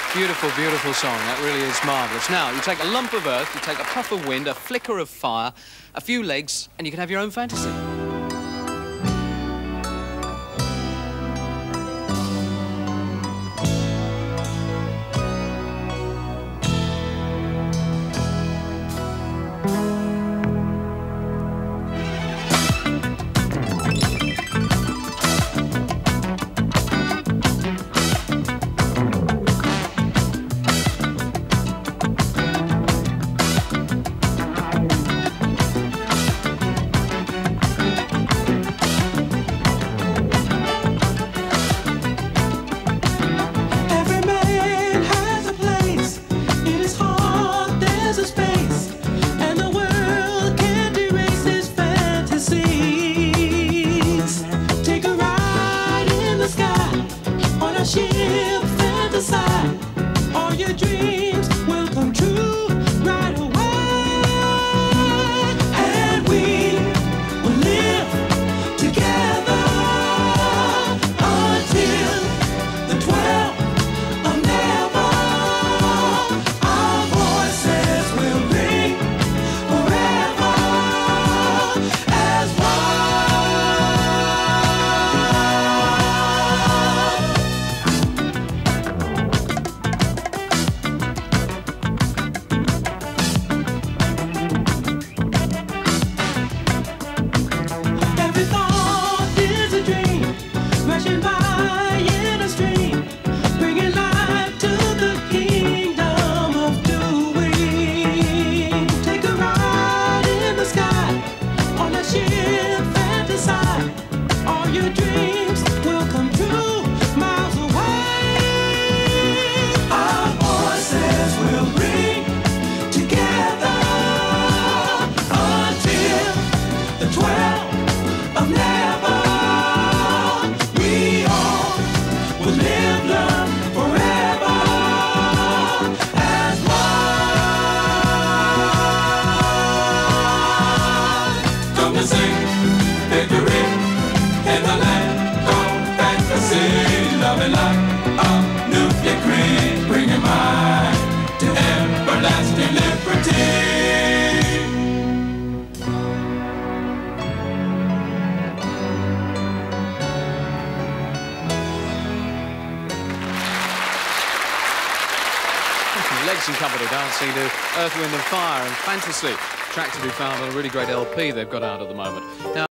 Beautiful, beautiful song. That really is marvellous. Now, you take a lump of earth, you take a puff of wind, a flicker of fire, a few legs, and you can have your own fantasy. Ship, fantasize, all your dreams will come true right away, and we will live together until the 12th of never. Our voices will ring forever as one. Rushing by in a stream, bringing life to the kingdom of doing. Take a ride in the sky, on a ship, fantasize. All your dreams will come true miles away. Our voices will ring together until the 12th of never. Victory in the land of fantasy, loving like a nuclear creed, bringing mind to everlasting liberty. Legs and Company dancing to Earth, Wind and Fire and Fantasy. Track to be found on a really great LP they've got out at the moment. Now,